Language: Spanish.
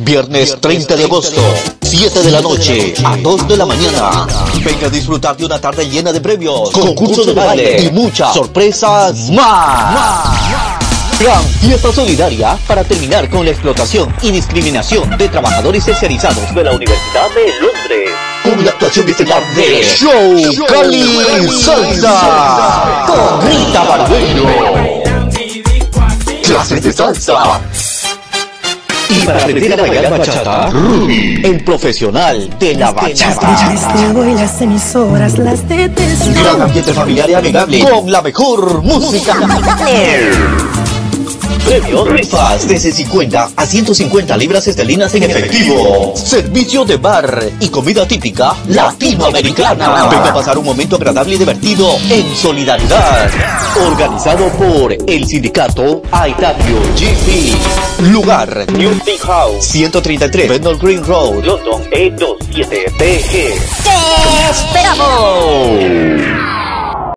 Viernes 30 de agosto, 7 de la noche a 2 de la mañana. Venga a disfrutar de una tarde llena de premios, concursos de baile y muchas sorpresas más. Gran fiesta solidaria para terminar con la explotación y discriminación de trabajadores tercerizados de la Universidad de Londres. Con la actuación estelar de Show Cali Salsa con Rita Barbero. Clases de salsa. Y para aprender a bailar bachata, Ruby, el profesional de la bachata. Las emisoras las detesto. Gran ambiente familiar y amigable con la mejor música. Premios, rifas desde 50 a 150 libras esterlinas en efectivo. Servicio de bar y comida típica latinoamericana. Venga a pasar un momento agradable y divertido en solidaridad. Organizado por el sindicato IW GP. Lugar: New Big House, 133 Bethnal Green Road, London E27BG. ¡Te esperamos!